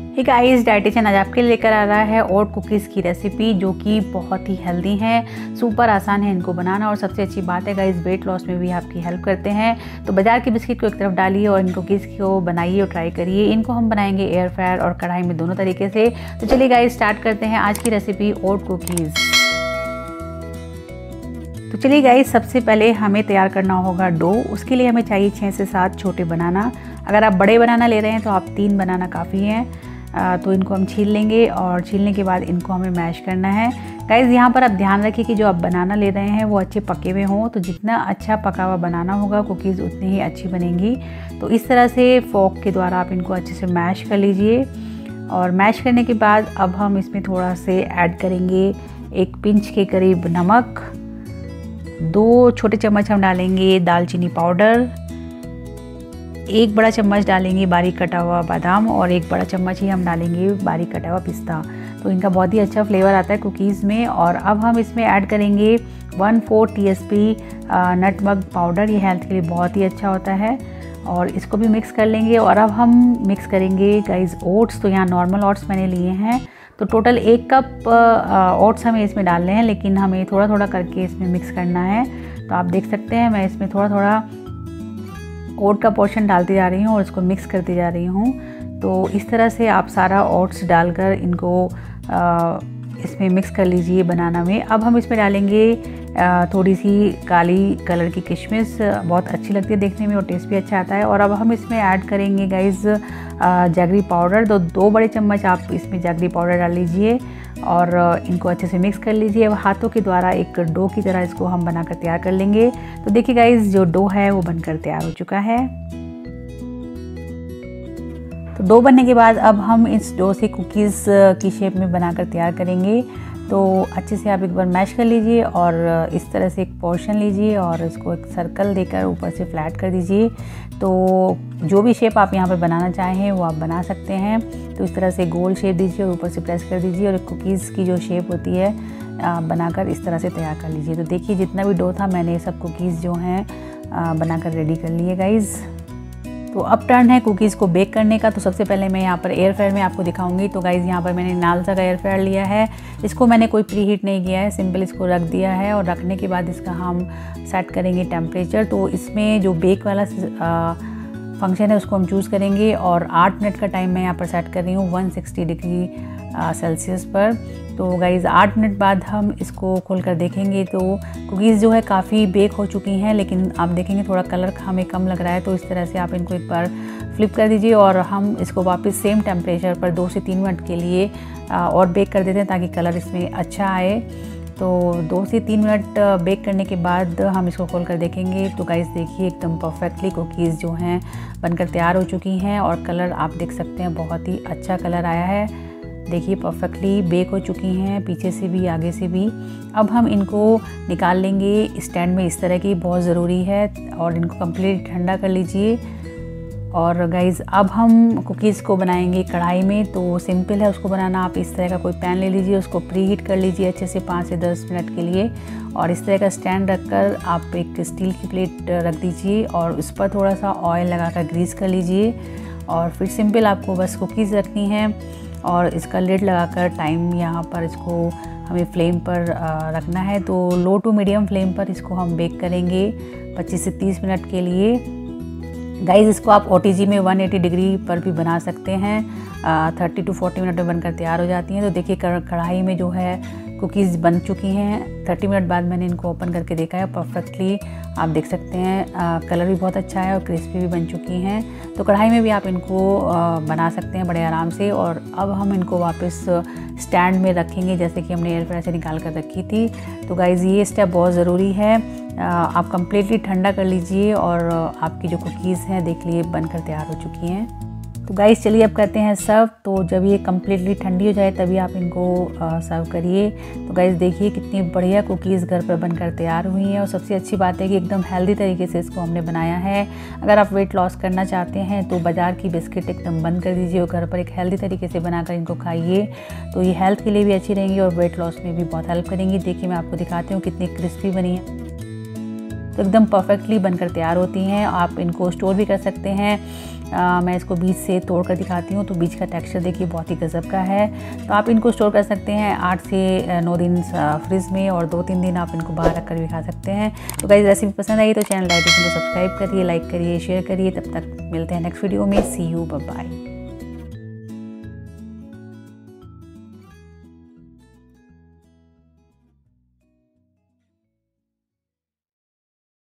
Hey guys, dietitian आज आपके लिए लेकर आ रहा है ओट कुकीज़ की रेसिपी जो कि बहुत ही हेल्दी है, सुपर आसान है इनको बनाना और सबसे अच्छी बात है गाइस वेट लॉस में भी आपकी हेल्प करते हैं। तो बाजार के बिस्किट को एक तरफ डालिए और इन कुकीज़ को बनाइए और ट्राई करिए। इनको हम बनाएंगे एयर फ्रायर और कढ़ाई में, दोनों तरीके से। तो चलिए गाइस स्टार्ट करते हैं आज की रेसिपी ओट कुकीज़। तो चलिए गाइस, सबसे पहले हमें तैयार करना होगा डो। उसके लिए हमें चाहिए 6 से 7 छोटे बनाना। अगर आप बड़े बनाना ले रहे हैं तो आप 3 बनाना काफ़ी हैं। तो इनको हम छील लेंगे और छीलने के बाद इनको हमें मैश करना है। गाइस यहाँ पर आप ध्यान रखिए कि जो आप बनाना ले रहे हैं वो अच्छे पके हुए हों। तो जितना अच्छा पका हुआ बनाना होगा कुकीज़ उतनी ही अच्छी बनेंगी। तो इस तरह से फोक के द्वारा आप इनको अच्छे से मैश कर लीजिए। और मैश करने के बाद अब हम इसमें थोड़ा से ऐड करेंगे 1 पिंच के करीब नमक, 2 छोटे चम्मच हम डालेंगे दालचीनी पाउडर, 1 बड़ा चम्मच डालेंगे बारीक कटा हुआ बादाम और 1 बड़ा चम्मच ही हम डालेंगे बारीक कटा हुआ पिस्ता। तो इनका बहुत ही अच्छा फ्लेवर आता है कुकीज़ में। और अब हम इसमें ऐड करेंगे 1/4 टीएसपी नटमग पाउडर। ये हेल्थ के लिए बहुत ही अच्छा होता है। और इसको भी मिक्स कर लेंगे। और अब हम मिक्स करेंगे गाइस ओट्स। तो यहाँ नॉर्मल ओट्स मैंने लिए हैं। तो टोटल 1 कप ओट्स हमें इसमें डालने हैं, लेकिन हमें थोड़ा थोड़ा करके इसमें मिक्स करना है। तो आप देख सकते हैं मैं इसमें थोड़ा थोड़ा ओट का पोर्शन डालती जा रही हूँ और इसको मिक्स करती जा रही हूँ। तो इस तरह से आप सारा ओट्स डालकर इनको इसमें मिक्स कर लीजिए बनाना में। अब हम इसमें डालेंगे थोड़ी सी काली कलर की किशमिश, बहुत अच्छी लगती है देखने में और टेस्ट भी अच्छा आता है। और अब हम इसमें ऐड करेंगे गाइस जैगरी पाउडर। 2 बड़े चम्मच आप इसमें जैगरी पाउडर डाल लीजिए और इनको अच्छे से मिक्स कर लीजिए। अब हाथों के द्वारा एक डो की तरह इसको हम बनाकर तैयार कर लेंगे। तो देखिए गाइस, जो डो है वो बनकर तैयार हो चुका है। तो डो बनने के बाद अब हम इस डो से कुकीज़ की शेप में बनाकर तैयार करेंगे। तो अच्छे से आप एक बार मैश कर लीजिए और इस तरह से एक पोर्शन लीजिए और इसको एक सर्कल देकर ऊपर से फ्लैट कर दीजिए। तो जो भी शेप आप यहाँ पर बनाना चाहें वो आप बना सकते हैं। तो इस तरह से गोल शेप दीजिए और ऊपर से प्रेस कर दीजिए और कुकीज़ की जो शेप होती है बनाकर इस तरह से तैयार कर लीजिए। तो देखिए जितना भी डो था मैंने सब कुकीज़ जो हैं बनाकर रेडी कर लिए गाइज़। तो अब टर्न है कुकीज़ को बेक करने का। तो सबसे पहले मैं यहाँ पर एयर फ्रायर में आपको दिखाऊंगी। तो गाइज़ यहाँ पर मैंने नालसा का एयर फ्रायर लिया है। इसको मैंने कोई प्री हीट नहीं किया है, सिंपल इसको रख दिया है। और रखने के बाद इसका हम सेट करेंगे टेम्परेचर। तो इसमें जो बेक वाला फंक्शन है उसको हम चूज़ करेंगे और 8 मिनट का टाइम मैं यहाँ पर सेट कर रही हूँ 160 डिग्री सेल्सियस पर। तो गाइज़ 8 मिनट बाद हम इसको खोल कर देखेंगे तो कुकीज़ जो है काफ़ी बेक हो चुकी हैं, लेकिन आप देखेंगे थोड़ा कलर हमें कम लग रहा है। तो इस तरह से आप इनको एक बार फ्लिप कर दीजिए और हम इसको वापस सेम टेम्परेचर पर 2 से 3 मिनट के लिए और बेक कर देते हैं ताकि कलर इसमें अच्छा आए। तो 2 से 3 मिनट बेक करने के बाद हम इसको खोल कर देखेंगे। तो गाइस देखिए एकदम परफेक्टली कुकीज़ जो हैं बनकर तैयार हो चुकी हैं और कलर आप देख सकते हैं बहुत ही अच्छा कलर आया है। देखिए परफेक्टली बेक हो चुकी हैं पीछे से भी आगे से भी। अब हम इनको निकाल लेंगे स्टैंड में, इस तरह की बहुत ज़रूरी है। और इनको कंप्लीट ठंडा कर लीजिए। और गाइज़ अब हम कुकीज़ को बनाएंगे कढ़ाई में। तो सिंपल है उसको बनाना। आप इस तरह का कोई पैन ले लीजिए, उसको प्री हीट कर लीजिए अच्छे से 5 से 10 मिनट के लिए। और इस तरह का स्टैंड रखकर आप एक स्टील की प्लेट रख दीजिए और उस पर थोड़ा सा ऑयल लगाकर ग्रीस कर लीजिए। और फिर सिंपल आपको बस कुकीज़ रखनी है और इसका लिड लगाकर टाइम यहाँ पर इसको हमें फ्लेम पर रखना है। तो लो टू मीडियम फ्लेम पर इसको हम बेक करेंगे 25 से 30 मिनट के लिए। गाइज़ इसको आप OTG में 180 डिग्री पर भी बना सकते हैं। 30 to 40 मिनट में बनकर तैयार हो जाती हैं। तो देखिए कढ़ाई में जो है कुकीज़ बन चुकी हैं। 30 मिनट बाद मैंने इनको ओपन करके देखा है, परफेक्टली आप देख सकते हैं कलर भी बहुत अच्छा है और क्रिस्पी भी बन चुकी हैं। तो कढ़ाई में भी आप इनको बना सकते हैं बड़े आराम से। और अब हम इनको वापस स्टैंड में रखेंगे जैसे कि हमने एयर फ्रायर से निकाल कर रखी थी। तो गाइज़ ये स्टेप बहुत ज़रूरी है। आप कंप्लीटली ठंडा कर लीजिए और आपकी जो कुकीज़ हैं देख लिए बनकर तैयार हो चुकी हैं। तो गाइस चलिए अब करते हैं सर्व। तो जब ये कम्प्लीटली ठंडी हो जाए तभी आप इनको सर्व करिए। तो गाइस देखिए कितनी बढ़िया कुकीज़ घर पर बनकर तैयार हुई हैं। और सबसे अच्छी बात है कि एकदम हेल्दी तरीके से इसको हमने बनाया है। अगर आप वेट लॉस करना चाहते हैं तो बाज़ार की बिस्किट एकदम बंद कर दीजिए और घर पर एक हेल्दी तरीके से बनाकर इनको खाइए। तो ये हेल्थ के लिए भी अच्छी रहेंगी और वेट लॉस में भी बहुत हेल्प करेंगी। देखिए मैं आपको दिखाती हूँ कितनी क्रिस्पी बनी है। तो एकदम परफेक्टली बनकर तैयार होती हैं। आप इनको स्टोर भी कर सकते हैं। मैं इसको बीच से तोड़ कर दिखाती हूँ, तो बीच का टेक्सचर देखिए बहुत ही गज़ब का है। तो आप इनको स्टोर कर सकते हैं 8 से 9 दिन फ्रिज में, और 2-3 दिन आप इनको बाहर रख कर भी खा सकते हैं। तो गाइस रेसिपी पसंद आई तो चैनल लाइक को सब्सक्राइब करिए, लाइक करिए, शेयर करिए। तब तक मिलते हैं नेक्स्ट वीडियो में। See you, bye bye.